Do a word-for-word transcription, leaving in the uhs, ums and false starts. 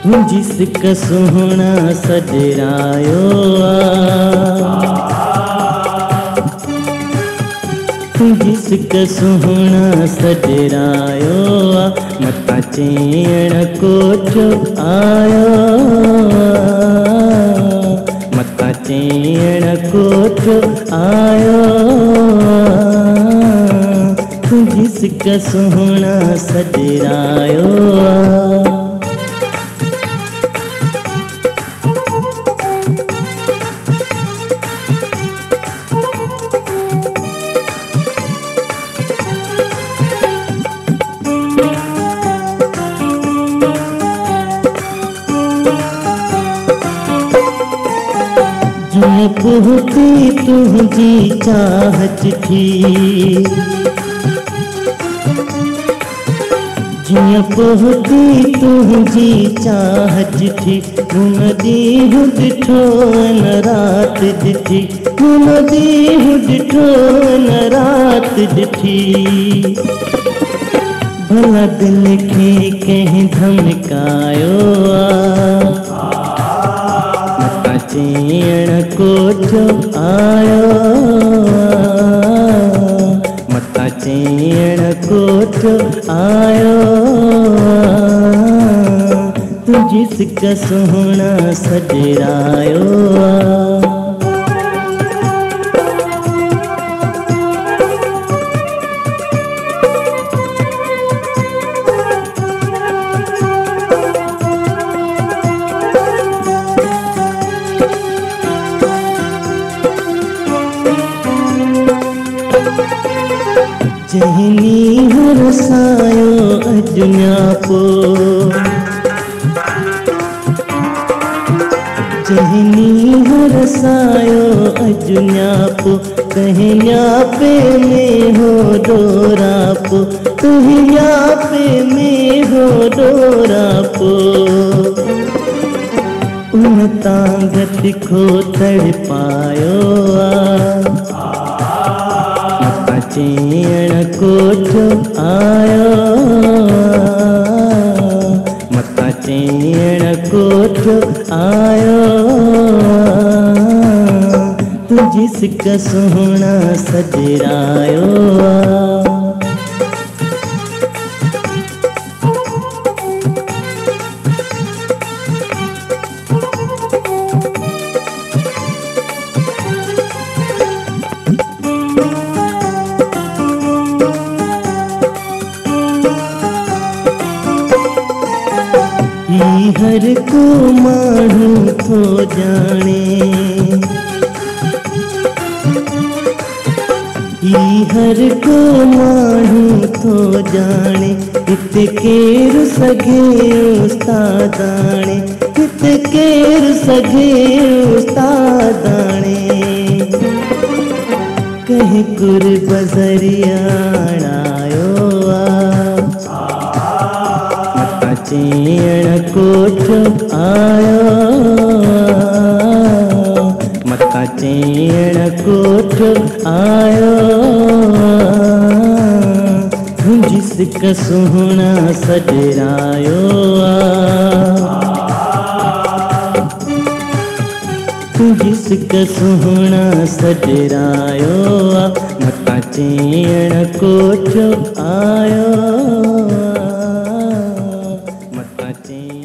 जिसका सोहना सजरायो जिसका सोहना सजरायो मता चेण कोठो आयो मता चेण कोठो आयो जिसका सोहना सजरायो जिया पहुँची तुझी चाहत थी जिया पहुँची तुझी चाहत थी घुमदी हुड ठोन रात दिठी घुमदी हुड ठोन रात दिठी भला दिल के कहीं धमकायो चेण कोठो आयो मता चेण कोठो आयो तू जिसका सोहना सजरायो जहनी हरसायो अजुन्या पो जहनी हरसायो अजुन्या पो कहन्या पे में हो डोरा पो कहन्या पे में हो डोरा पो उन तांगत को तड़पायो चेण कोठो आयो मता चेण कोठो आयो तू जिसका सोहना सजरायो हर को मानू तो जाने हर को मानू तो जाने इत केर सगे उस्तादाने इत केर सगे उस्तादाने कहीं कुर बजरियाणायो चेण कोठो आयो मता चेण कोठो आयो जिसका सोहना सजरायो जिसका सोहना सजरायो मता चेण कोठो आयो।